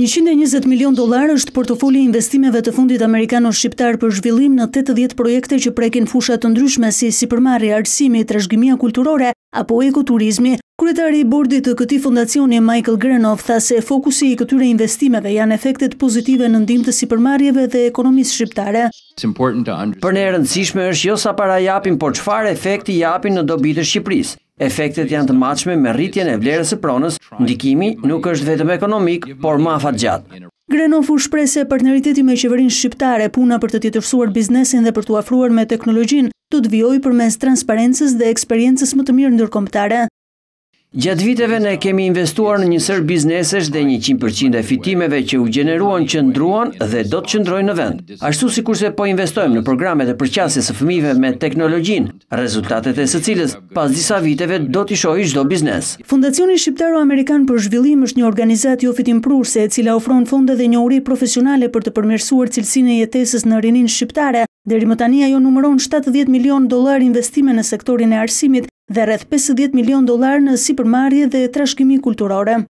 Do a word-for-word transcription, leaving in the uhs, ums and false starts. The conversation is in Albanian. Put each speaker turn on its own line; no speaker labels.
njëqind e njëzet milion dollar është portofoli i investimeve të Fundit Amerikano-Shqiptar për zhvillim në tetëdhjetë projekte që prekin fusha të ndryshme si sipërmarrja, arsimi, trashëgimia kulturore apo ekoturizmi. Kryetari i bordit të këtij fondacioni Michael Grenov tha se fokusi i këtyre investimeve janë efektet pozitive në ndihmë të sipërmarrjeve dhe ekonomisë shqiptare.
Për ne e rëndësishme është jo sa para japim, por çfarë efekti japin në dobi të Shqipërisë. Efektet janë të matshme me rritjen e vlerës së pronës, ndikimi nuk është vetëm ekonomik, por më afatgjatë.
Grenov u shpreh se partneriteti me qeverinë shqiptare, puna për të tjetërsuar biznesin dhe për t'u afruar me teknologjinë, do të vijojë përmes transparencës dhe eksperiencës më të mirë ndërkombëtare.
Gjatë viteve ne kemi investuar në një sër biznesesh dhe njëqind përqind e fitimeve që u gjeneruan qëndruan dhe do të qëndrojnë në vend. Ashtu sikurse po investojmë në programet e përqasjes së fëmijëve me teknologjinë, rezultatet e së cilës pas disa viteve do t'i shohë çdo biznes.
Fundacioni Shqiptaro-Amerikan për Zhvillim është një organizatë jo fitimprurse e cila ofron fonde dhe njohuri profesionale për të përmirësuar cilësinë e jetesës në rininë shqiptare. Deri më tani ajo numëron shtatëdhjetë milion dollar investime në sektorin e arsimit dhe rreth pesëdhjetë milion dollar në sipërmarrje dhe trashëgimi kulturore.